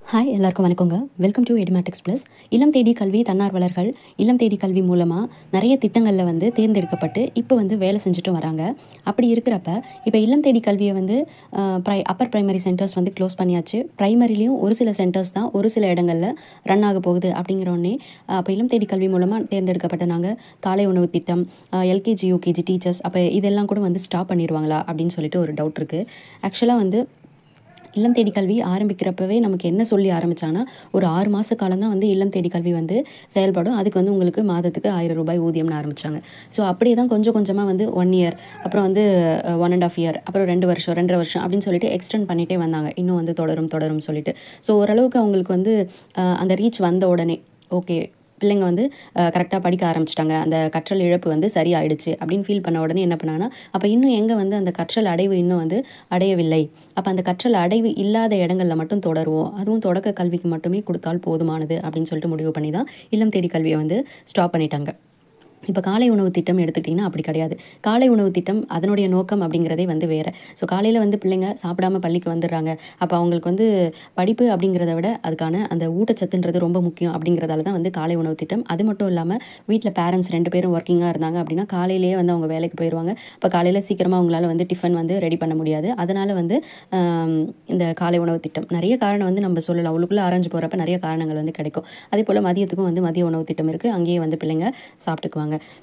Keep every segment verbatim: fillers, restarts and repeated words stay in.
Hi எல்லாருக்கும் வணக்கங்க. Welcome to Edimatics Plus. Illam Thedi கல்வி தன்னார்வலர்கள் இல்லம் தேடி கல்வி மூலமாக நிறைய திட்டங்களில் வந்து தேர்ந்தெடுக்கப்பட்டு இப்போ வந்து வேலை செஞ்சுட்டு வராங்க. அப்படி இருக்கிறப்ப இப்போ இல்லம் தேடி கல்வியை வந்து ப்ரை அப்பர் ப்ரைமரி சென்டர்ஸ் வந்து க்ளோஸ் பண்ணியாச்சு. ப்ரைமரிலையும் ஒரு சில சென்டர்ஸ் தான் ஒரு சில இடங்களில் ரன் ஆக போகுது. அப்படிங்கிறோடனே அப்போ இல்லம் தேடி கல்வி மூலமாக தேர்ந்தெடுக்கப்பட்ட நாங்கள் காலை உணவு திட்டம், எல்கேஜி யூகேஜி டீச்சர்ஸ் அப்போ இதெல்லாம் கூட வந்து ஸ்டாப் பண்ணிடுவாங்களா அப்படின்னு சொல்லிட்டு ஒரு டவுட் இருக்குது. ஆக்சுவலாக வந்து இல்லம் தேடி கல்வி ஆரம்பிக்கிறப்பவே நமக்கு என்ன சொல்லி ஆரம்பித்தாங்கன்னா, ஒரு ஆறு மாத காலம் தான் வந்து இல்லம் தேடி கல்வி வந்து செயல்படும். அதுக்கு வந்து உங்களுக்கு மாதத்துக்கு ஆயிரம் ரூபாய் ஊதியம்னு ஆரம்பித்தாங்க. ஸோ அப்படியே தான் கொஞ்சம் கொஞ்சமாக வந்து ஒன் இயர், அப்புறம் வந்து ஒன் அண்ட் ஆஃப் இயர், அப்புறம் ரெண்டு வருஷம் ரெண்டரை வருஷம் அப்படின்னு சொல்லிட்டு எக்ஸ்டெண்ட் பண்ணிகிட்டே வந்தாங்க. இன்னும் வந்து தொடரும் தொடரும் சொல்லிட்டு. ஸோ ஓரளவுக்கு அவங்களுக்கு வந்து அந்த ரீச் வந்த உடனே ஓகே பிள்ளைங்க வந்து கரெக்டாக படிக்க ஆரம்பிச்சிட்டாங்க, அந்த கற்றல் இழப்பு வந்து சரியாயிடுச்சு அப்படின்னு ஃபீல் பண்ண உடனே என்ன பண்ணாங்கன்னா, அப்போ இன்னும் எங்கே வந்து அந்த கற்றல் அடைவு இன்னும் வந்து அடையவில்லை, அப்போ அந்த கற்றல் அடைவு இல்லாத இடங்களில் மட்டும் தொடருவோம், அதுவும் தொடக்க கல்விக்கு மட்டுமே கொடுத்தால் போதுமானது அப்படின்னு சொல்லிட்டு முடிவு பண்ணி தான் இல்லம் தேடி கல்வியை வந்து ஸ்டாப் பண்ணிட்டாங்க. இப்போ காலை உணவு திட்டம் எடுத்துக்கிட்டிங்கன்னா அப்படி கிடையாது. காலை உணவு திட்டம் அதனுடைய நோக்கம் அப்படிங்கிறதே வந்து வேறு. ஸோ காலையில் வந்து பிள்ளைங்க சாப்பிடாமல் பள்ளிக்கு வந்துடுறாங்க. அப்போ அவங்களுக்கு வந்து படிப்பு அப்படிங்கிறத விட அதுக்கான அந்த ஊட்டச்சத்துன்றது ரொம்ப முக்கியம். அப்படிங்கிறதால தான் வந்து காலை உணவு திட்டம். அது மட்டும் இல்லாமல் வீட்டில் பேரண்ட்ஸ் ரெண்டு பேரும் ஒர்க்கிங்காக இருந்தாங்க அப்படின்னா காலையிலேயே வந்து அவங்க வேலைக்கு போயிடுவாங்க. இப்போ காலையில் சீக்கிரமாக அவங்களால வந்து டிஃபன் வந்து ரெடி பண்ண முடியாது. அதனால் வந்து இந்த காலை உணவு திட்டம் நிறைய காரணம் வந்து நம்ம சொல்லலாம். உள்ளுக்குள்ளே ஆராய்ஞ்சு போகிறப்ப நிறைய காரணங்கள் வந்து கிடைக்கும். அதே போல் மதியத்துக்கும் வந்து மதிய உணவு திட்டம் இருக்குது. அங்கேயே வந்து பிள்ளைங்க சாப்பிட்டுக்குவாங்க.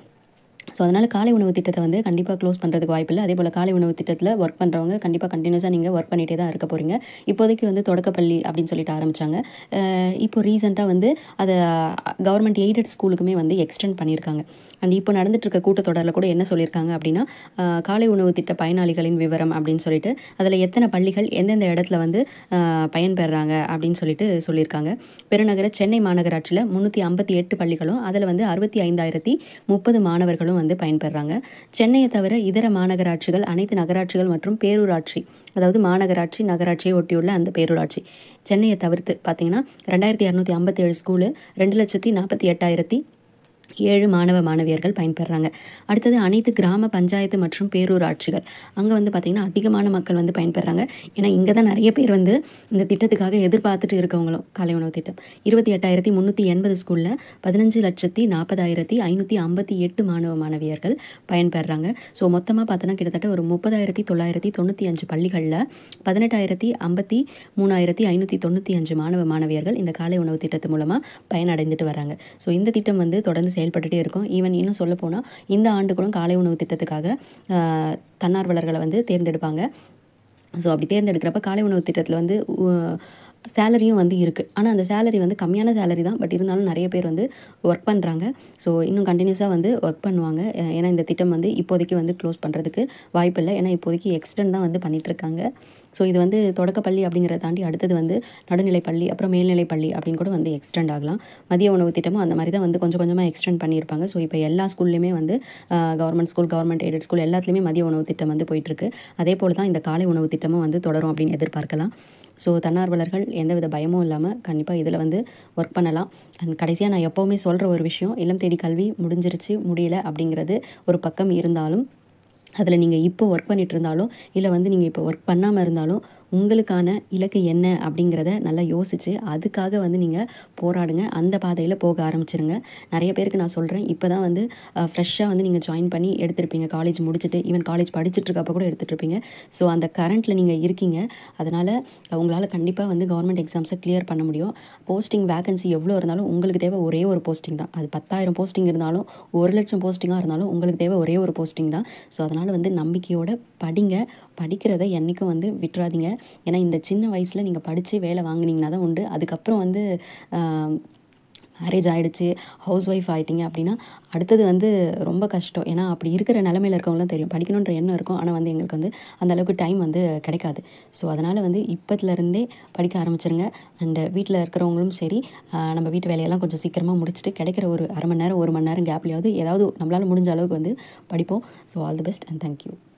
ஸோ அதனால் காலை உணவு திட்டத்தை வந்து கண்டிப்பாக க்ளோஸ் பண்ணுறதுக்கு வாய்ப்பு இல்லை. அதே போல் காலை உணவு திட்டத்தில் ஒர்க் பண்ணுறவங்க கண்டிப்பாக கண்டினியூஸாக நீங்கள் ஒர்க் பண்ணிகிட்டே தான் இருக்க போகிறீங்க. இப்போதைக்கு வந்து தொடக்கப்பள்ளி அப்படின்னு சொல்லிட்டு ஆரம்பித்தாங்க. இப்போ ரீசெண்டாக வந்து அதை கவர்மெண்ட் எய்டட் ஸ்கூலுக்குமே வந்து எக்ஸ்டெண்ட் பண்ணியிருக்காங்க. அண்ட் இப்போ நடந்துட்டு இருக்க கூட்டத்தொடரில் கூட என்ன சொல்லியிருக்காங்க அப்படின்னா, காலை உணவு திட்ட பயனாளிகளின் விவரம் அப்படின்னு சொல்லிட்டு அதில் எத்தனை பள்ளிகள் எந்தெந்த இடத்துல வந்து பயன்பெறாங்க அப்படின்னு சொல்லிட்டு சொல்லியிருக்காங்க. பெருநகர சென்னை மாநகராட்சியில் முந்நூற்றி ஐம்பத்தி எட்டு பள்ளிகளும் அதில் வந்து அறுபத்தி ஐந்தாயிரத்தி முப்பது மாணவர்களும் வந்து பயன்பெறாங்க. சென்னையை தவிர இதர மாநகராட்சிகள், அனைத்து நகராட்சிகள் மற்றும் பேரூராட்சி, அதாவது மாநகராட்சி நகராட்சியை ஒட்டியுள்ள அந்த பேரூராட்சி சென்னையை தவிர்த்து பார்த்தீங்கன்னா ரெண்டாயிரத்தி இரநூத்தி ஐம்பத்தி ஏழு ஸ்கூலு ரெண்டு லட்சத்தி நாற்பத்தி எட்டாயிரத்தி ஏழு மாணவ மாணவியர்கள் பயன்பெறாங்க. அடுத்தது அனைத்து கிராம பஞ்சாயத்து மற்றும் பேரூராட்சிகள், அங்கே வந்து பார்த்திங்கன்னா அதிகமான மக்கள் வந்து பயன்பெறாங்க. ஏன்னா இங்கே தான் நிறைய பேர் வந்து இந்த திட்டத்துக்காக எதிர்பார்த்துட்டு இருக்கவங்களும். காலை உணவு திட்டம் இருபத்தி எட்டாயிரத்தி முந்நூற்றி எண்பது ஸ்கூலில் பதினஞ்சு லட்சத்தி நாற்பதாயிரத்தி ஐநூற்றி ஐம்பத்தி எட்டு மாணவ மாணவியர்கள் பயன்பெறாங்க. ஸோ மொத்தமாக பார்த்தோன்னா கிட்டத்தட்ட ஒரு முப்பதாயிரத்தி தொள்ளாயிரத்தி தொண்ணூற்றி அஞ்சு பள்ளிகளில் பதினெட்டாயிரத்தி ஐம்பத்தி மூணாயிரத்தி ஐநூற்றி தொண்ணூற்றி அஞ்சு மாணவ மாணவியர்கள் இந்த காலை உணவு திட்டத்து மூலமாக பயனடைந்துட்டு வராங்க. ஸோ இந்த திட்டம் வந்து தொடர்ந்து செயல்பட்டுட்டே இருக்கும். ஈவன் இன்னும் சொல்ல போனால் இந்த ஆண்டு கூட காலை உணவு திட்டத்துக்காக தன்னார்வலர்களை வந்து தேர்ந்தெடுப்பாங்க. ஸோ அப்படி தேர்ந்தெடுக்கிறப்ப காலை உணவு திட்டத்தில் வந்து சேலரியும் வந்து இருக்குது. ஆனால் அந்த சேலரி வந்து கம்மியான சேலரி தான். பட் இருந்தாலும் நிறைய பேர் வந்து ஒர்க் பண்ணுறாங்க. ஸோ இன்னும் கண்டினியூஸாக வந்து ஒர்க் பண்ணுவாங்க. ஏன்னா இந்த திட்டம் வந்து இப்போதைக்கு வந்து க்ளோஸ் பண்ணுறதுக்கு வாய்ப்பு இல்லை. ஏன்னா இப்போதைக்கு எக்ஸ்டெண்ட் தான் வந்து பண்ணிகிட்ருக்காங்க. ஸோ இது வந்து தொடக்கப்பள்ளி அப்படிங்கிறத தாண்டி அடுத்தது வந்து நடுநிலைப்பள்ளி, அப்புறம் மேல்நிலைப்பள்ளி அப்படின்னு கூட வந்து எக்ஸ்டெண்ட் ஆகலாம். மதிய உணவு திட்டமும் அந்த மாதிரி தான் வந்து கொஞ்சம் கொஞ்சமாக எக்ஸ்டெண்ட் பண்ணியிருப்பாங்க. ஸோ இப்போ எல்லா ஸ்கூல்லையுமே வந்து government school, government aided school எல்லாத்துலேயுமே மதிய உணவு திட்டம் வந்து போயிட்டுருக்கு. அதே போல் தான் இந்த காலை உணவு திட்டமும் வந்து தொடரும் அப்படின்னு எதிர்பார்க்கலாம். ஸோ தன்னார்வலர்கள் எந்தவித பயமும் இல்லாமல் கண்டிப்பாக இதில் வந்து ஒர்க் பண்ணலாம். அண்ட் கடைசியாக நான் எப்போவுமே சொல்கிற ஒரு விஷயம், இல்லம் தேடி கல்வி முடிஞ்சிருச்சு முடியல அப்படிங்கிறது ஒரு பக்கம் இருந்தாலும், அதில் நீங்கள் இப்போ ஒர்க் பண்ணிகிட்டு இருந்தாலும் இல்லை வந்து நீங்கள் இப்போ ஒர்க் பண்ணாமல் இருந்தாலும் உங்களுக்கான இலக்கு என்ன அப்படிங்கிறத நல்லா யோசித்து அதுக்காக வந்து நீங்கள் போராடுங்க. அந்த பாதையில் போக ஆரம்பிச்சிருங்க. நிறைய பேருக்கு நான் சொல்கிறேன், இப்போ தான் வந்து ஃப்ரெஷ்ஷாக வந்து நீங்கள் ஜாயின் பண்ணி எடுத்திருப்பீங்க, காலேஜ் முடிச்சுட்டு, ஈவன் காலேஜ் படிச்சுட்டு இருக்கப்போ கூட எடுத்துகிட்ருப்பீங்க. ஸோ அந்த கரண்ட்டில் நீங்கள் இருக்கீங்க. அதனால் உங்களால் கண்டிப்பாக வந்து கவர்மெண்ட் எக்ஸாம்ஸை கிளியர் பண்ண முடியும். போஸ்டிங் வேகன்சி எவ்வளோ இருந்தாலும் உங்களுக்கு தேவை ஒரே ஒரு போஸ்டிங் தான். அது பத்தாயிரம் போஸ்டிங் இருந்தாலும் ஒரு லட்சம் போஸ்டிங்காக இருந்தாலும் உங்களுக்கு தேவை ஒரே ஒரு போஸ்டிங் தான். ஸோ அதனால் வந்து நம்பிக்கையோடு படிங்க. படிக்கிறத என்றைக்கும் வந்து விட்டுறாதீங்க. ஏன்னா இந்த சின்ன வயசில் நீங்கள் படித்து வேலை வாங்கினீங்கன்னா தான் உண்டு. அதுக்கப்புறம் வந்து மேரேஜ் ஆகிடுச்சு, ஹவுஸ் ஒய்ஃப் ஆகிட்டிங்க அப்படின்னா அடுத்தது வந்து ரொம்ப கஷ்டம். ஏன்னா அப்படி இருக்கிற நிலமையில் இருக்கவங்களாம் தெரியும், படிக்கணுன்ற எண்ணம் இருக்கும். ஆனால் வந்து எங்களுக்கு வந்து அந்தளவுக்கு டைம் வந்து கிடைக்காது. ஸோ அதனால் வந்து இப்போத்துலேருந்தே படிக்க ஆரம்பிச்சிருங்க. அண்டு வீட்டில் இருக்கிறவங்களும் சரி, நம்ம வீட்டு வேலையெல்லாம் கொஞ்சம் சீக்கிரமாக முடிச்சுட்டு கிடைக்கிற ஒரு அரை மணி நேரம் ஒரு மணி நேரம் கேப்லையாவது ஏதாவது நம்மளால் முடிஞ்ச அளவுக்கு வந்து படிப்போம். So all the best and thank you.